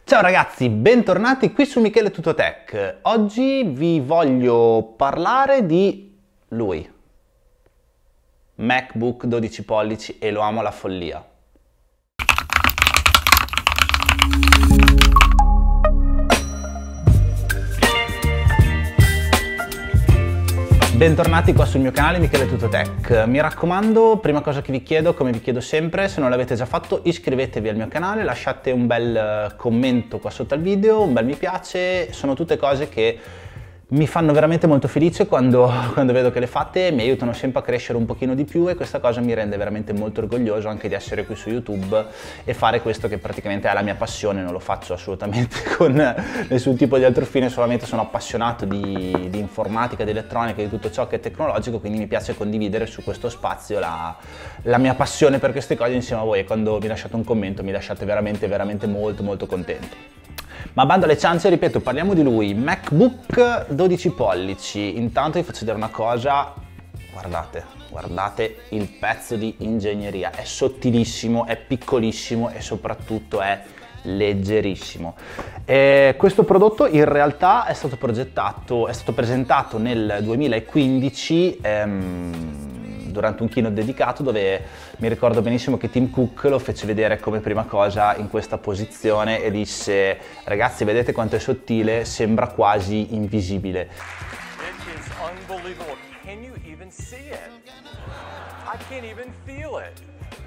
Ciao ragazzi, bentornati qui su Michele Tutotech. Oggi vi voglio parlare di lui, MacBook 12 pollici, e lo amo alla follia. Bentornati qua sul mio canale Michele Tutotech. Mi raccomando, prima cosa che vi chiedo, come vi chiedo sempre, se non l'avete già fatto, iscrivetevi al mio canale, lasciate un bel commento qua sotto al video, un bel mi piace, sono tutte cose che mi fanno veramente molto felice quando vedo che le fate, mi aiutano sempre a crescere un pochino di più e questa cosa mi rende veramente molto orgoglioso anche di essere qui su YouTube e fare questo che praticamente è la mia passione. Non lo faccio assolutamente con nessun tipo di altro fine, solamente sono appassionato di informatica, di elettronica, di tutto ciò che è tecnologico, quindi mi piace condividere su questo spazio la mia passione per queste cose insieme a voi, e quando mi lasciate un commento mi lasciate veramente molto contento. Ma bando alle ciance, ripeto, parliamo di lui, MacBook 12 pollici. Intanto vi faccio vedere una cosa, guardate il pezzo di ingegneria, è sottilissimo, è piccolissimo e soprattutto è leggerissimo. Questo prodotto in realtà è stato presentato nel 2015 durante un keynote dedicato, dove mi ricordo benissimo che Tim Cook lo fece vedere come prima cosa in questa posizione e disse: ragazzi, vedete quanto è sottile, sembra quasi invisibile. It is unbelievable. Can you even see it? I can't even feel it.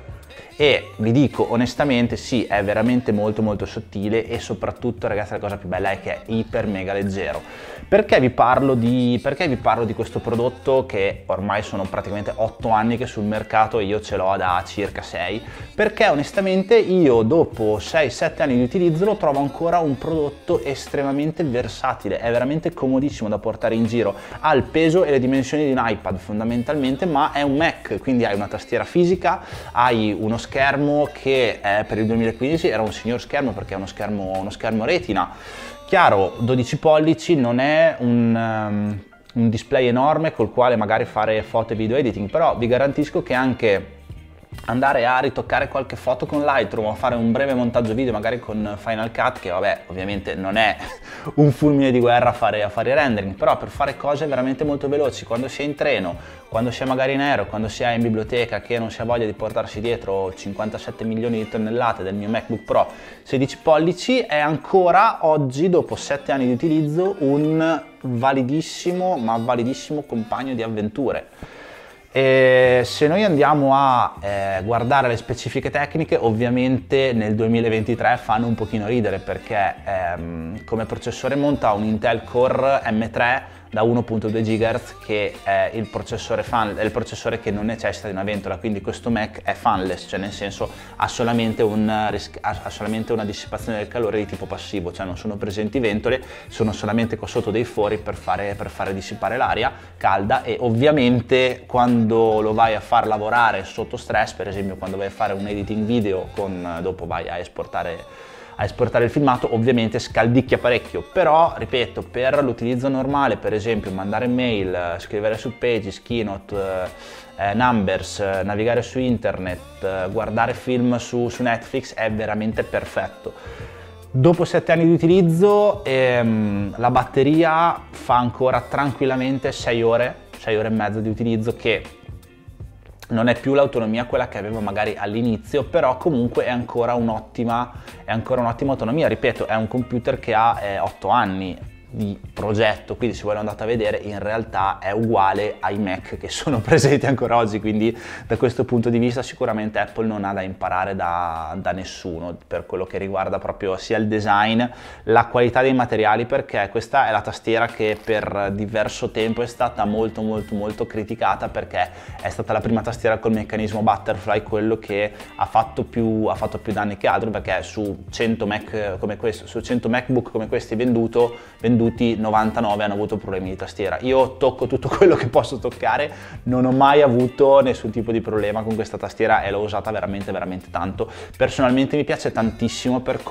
E vi dico onestamente, sì, è veramente molto sottile e soprattutto, ragazzi, la cosa più bella è che è iper mega leggero. Perché vi parlo di questo prodotto che ormai sono praticamente 8 anni che è sul mercato e io ce l'ho da circa 6? Perché onestamente io dopo 6-7 anni di utilizzo lo trovo ancora un prodotto estremamente versatile, è veramente comodissimo da portare in giro, ha il peso e le dimensioni di un iPad fondamentalmente, ma è un Mac, quindi hai una tastiera fisica, hai uno schermo che per il 2015 era un signor schermo perché è uno schermo retina. Chiaro, 12 pollici non è un display enorme col quale magari fare foto e video editing, però vi garantisco che anche andare a ritoccare qualche foto con Lightroom o fare un breve montaggio video magari con Final Cut, che vabbè ovviamente non è un fulmine di guerra a fare rendering, però per fare cose veramente molto veloci, quando si è in treno, quando si è magari in aereo, quando si è in biblioteca, che non si ha voglia di portarsi dietro 57 milioni di tonnellate del mio MacBook Pro 16 pollici, è ancora oggi, dopo 7 anni di utilizzo, un validissimo compagno di avventure. E se noi andiamo a guardare le specifiche tecniche, ovviamente nel 2023 fanno un pochino ridere, perché come processore monta un Intel Core M3 da 1.2 GHz, che è il processore che non necessita di una ventola, quindi questo Mac è fanless, cioè nel senso ha solamente una dissipazione del calore di tipo passivo, cioè non sono presenti ventole, sono solamente qua sotto dei fori per fare dissipare l'aria calda. E ovviamente quando lo vai a far lavorare sotto stress, per esempio quando vai a fare un editing video, dopo vai a esportare il filmato, ovviamente scaldicchia parecchio, però ripeto, per l'utilizzo normale, per esempio mandare mail, scrivere su Pages, Keynote, Numbers, navigare su internet, guardare film su Netflix, è veramente perfetto. Dopo 7 anni di utilizzo la batteria fa ancora tranquillamente 6 ore e mezza di utilizzo, che non è più l'autonomia quella che avevo magari all'inizio, però comunque è ancora un'ottima autonomia. Ripeto, è un computer che ha 8 anni di progetto, quindi se voi lo andate a vedere in realtà è uguale ai Mac che sono presenti ancora oggi, quindi da questo punto di vista sicuramente Apple non ha da imparare da nessuno per quello che riguarda proprio sia il design, la qualità dei materiali, perché questa è la tastiera che per diverso tempo è stata molto criticata, perché è stata la prima tastiera col meccanismo butterfly, quello che ha fatto più danni che altro, perché su 100 Mac come questo, su 100 MacBook come questi venduti 99 hanno avuto problemi di tastiera. Io tocco tutto quello che posso toccare, non ho mai avuto nessun tipo di problema con questa tastiera e l'ho usata veramente tanto. Personalmente mi piace tantissimo per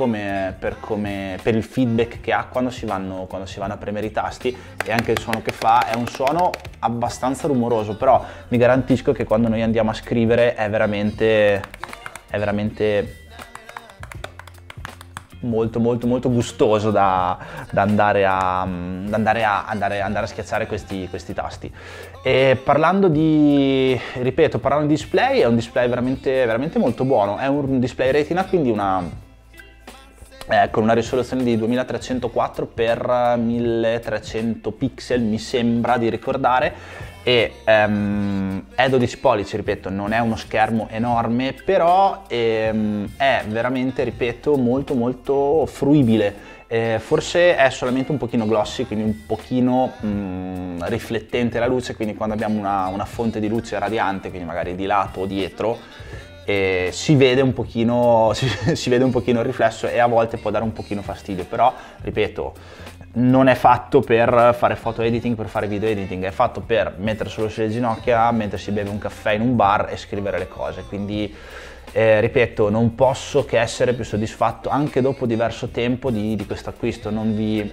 il feedback che ha quando si vanno a premere i tasti, e anche il suono che fa è un suono abbastanza rumoroso, però vi garantisco che quando noi andiamo a scrivere è veramente molto molto molto gustoso da andare a schiacciare questi tasti. E parlando di display, è un display veramente, veramente molto buono, è un display retina, quindi con una risoluzione di 2304x1300 pixel, mi sembra di ricordare, e è 12 pollici, ripeto, non è uno schermo enorme, però è veramente, ripeto, molto molto fruibile. Forse è solamente un pochino glossy, quindi un pochino riflettente la luce, quindi quando abbiamo una fonte di luce radiante, quindi magari di lato o dietro, si vede un pochino il riflesso e a volte può dare un pochino fastidio, però ripeto, non è fatto per fare foto editing, per fare video editing, è fatto per mettere solo sulle ginocchia mentre si beve un caffè in un bar e scrivere le cose, quindi ripeto, non posso che essere più soddisfatto anche dopo diverso tempo di questo acquisto. Non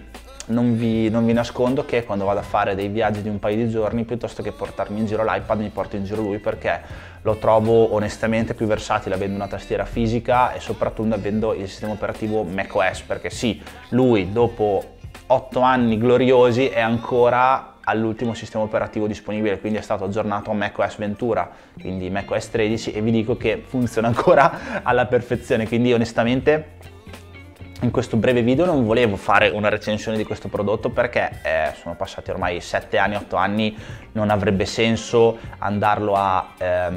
vi nascondo che quando vado a fare dei viaggi di un paio di giorni, piuttosto che portarmi in giro l'iPad, mi porto in giro lui, perché lo trovo onestamente più versatile avendo una tastiera fisica e soprattutto avendo il sistema operativo macOS, perché sì, lui dopo 8 anni gloriosi è ancora all'ultimo sistema operativo disponibile, quindi è stato aggiornato a macOS Ventura, quindi macOS 13, e vi dico che funziona ancora alla perfezione. Quindi onestamente in questo breve video non volevo fare una recensione di questo prodotto, perché sono passati ormai 7 anni, 8 anni, non avrebbe senso andarlo a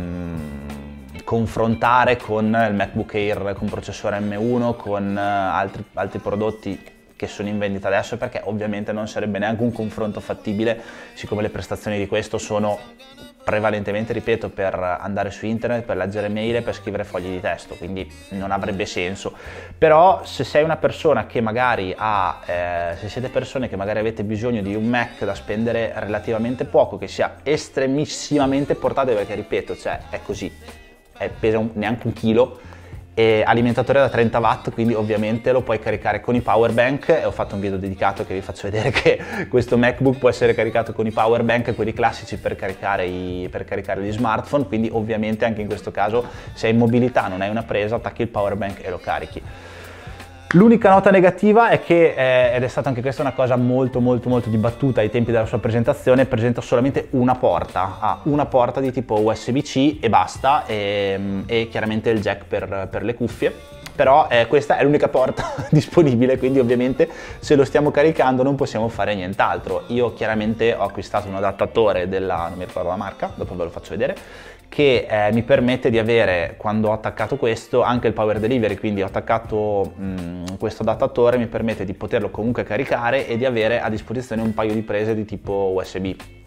confrontare con il MacBook Air con processore M1, con altri prodotti che sono in vendita adesso, perché ovviamente non sarebbe neanche un confronto fattibile, siccome le prestazioni di questo sono prevalentemente, ripeto, per andare su internet, per leggere mail e per scrivere fogli di testo, quindi non avrebbe senso. Però se sei una persona che magari se siete persone che magari avete bisogno di un Mac da spendere relativamente poco, che sia estremissimamente portatile, perché ripeto, cioè è così, pesa neanche un chilo, e alimentatore da 30 watt, quindi ovviamente lo puoi caricare con i power bank, e ho fatto un video dedicato che vi faccio vedere che questo MacBook può essere caricato con i power bank, quelli classici per caricare gli smartphone, quindi ovviamente anche in questo caso se hai in mobilità, non hai una presa, attacchi il power bank e lo carichi. L'unica nota negativa è che, ed è stata anche questa una cosa molto molto molto dibattuta ai tempi della sua presentazione, presenta solamente una porta, ha una porta di tipo USB-C e basta, e chiaramente il jack per le cuffie, però questa è l'unica porta disponibile, quindi ovviamente se lo stiamo caricando non possiamo fare nient'altro. Io chiaramente ho acquistato un adattatore non mi ricordo la marca, dopo ve lo faccio vedere, che mi permette di avere, quando ho attaccato questo, anche il power delivery, quindi ho attaccato questo adattatore, mi permette di poterlo comunque caricare e di avere a disposizione un paio di prese di tipo USB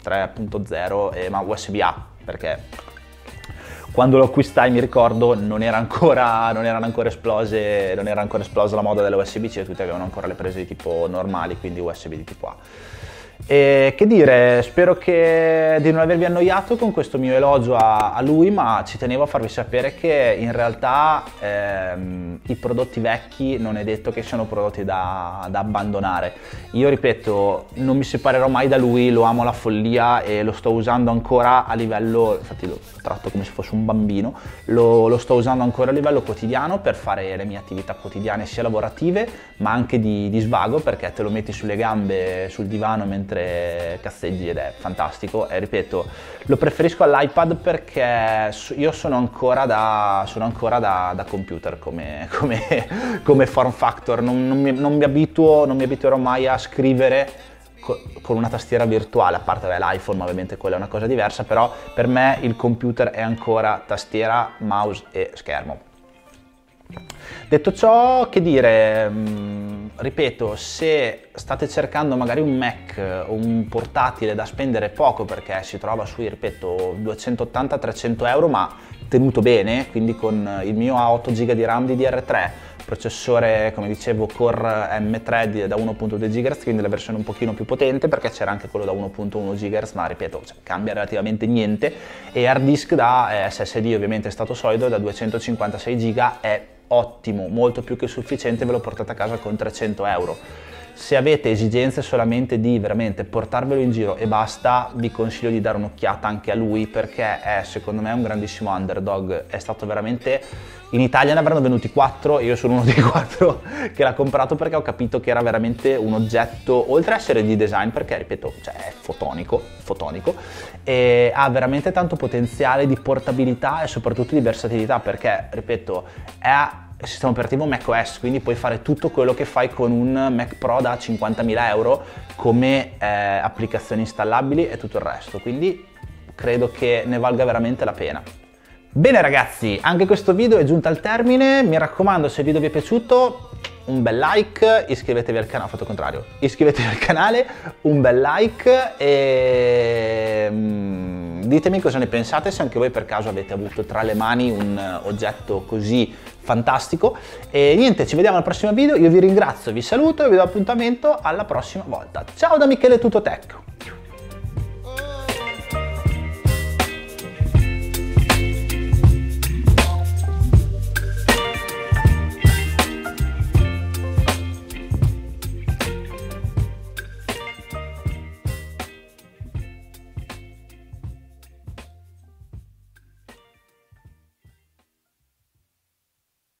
3.0, ma USB-A, perché quando lo acquistai, mi ricordo, non era ancora esplosa la moda delle USB-C e tutti avevano ancora le prese di tipo normali, quindi USB di tipo A. E che dire, spero di non avervi annoiato con questo mio elogio a lui, ma ci tenevo a farvi sapere che in realtà i prodotti vecchi non è detto che siano prodotti da abbandonare. Io ripeto, non mi separerò mai da lui, lo amo alla follia e lo sto usando ancora a livello, infatti lo tratto come se fosse un bambino, lo sto usando ancora a livello quotidiano per fare le mie attività quotidiane, sia lavorative ma anche di svago, perché te lo metti sulle gambe, sul divano mentre cazzeggi ed è fantastico. E ripeto, lo preferisco all'iPad perché io sono ancora da computer come form factor, non mi abituerò mai a scrivere con una tastiera virtuale, a parte l'iPhone, ma ovviamente quella è una cosa diversa, però per me il computer è ancora tastiera, mouse e schermo. Detto ciò, che dire, ripeto, se state cercando magari un Mac o un portatile da spendere poco, perché si trova sui, ripeto, 280-300 euro, ma tenuto bene, quindi con il mio ha 8 GB di RAM DDR3, processore, come dicevo, Core M3 da 1.2 GHz, quindi la versione un pochino più potente, perché c'era anche quello da 1.1 GHz, ma ripeto, cambia relativamente niente, e hard disk da SSD, ovviamente stato solido, da 256 GB, è ottimo, molto più che sufficiente, ve lo portate a casa con 300 euro. Se avete esigenze solamente di veramente portarvelo in giro e basta, vi consiglio di dare un'occhiata anche a lui, perché è secondo me un grandissimo underdog. È stato veramente, in Italia ne avranno venuti 4 e io sono uno dei 4 che l'ha comprato, perché ho capito che era veramente un oggetto, oltre a essere di design, perché ripeto, cioè è fotonico, e ha veramente tanto potenziale di portabilità e soprattutto di versatilità, perché ripeto è il sistema operativo macOS, quindi puoi fare tutto quello che fai con un Mac Pro da 50.000 euro come applicazioni installabili e tutto il resto, quindi credo che ne valga veramente la pena. Bene ragazzi, anche questo video è giunto al termine. Mi raccomando, se il video vi è piaciuto, un bel like, iscrivetevi al canale, ho fatto il contrario, iscrivetevi al canale, un bel like e ditemi cosa ne pensate, se anche voi per caso avete avuto tra le mani un oggetto così fantastico. E niente, ci vediamo al prossimo video, io vi ringrazio, vi saluto e vi do appuntamento alla prossima volta. Ciao da Michele Tutotech!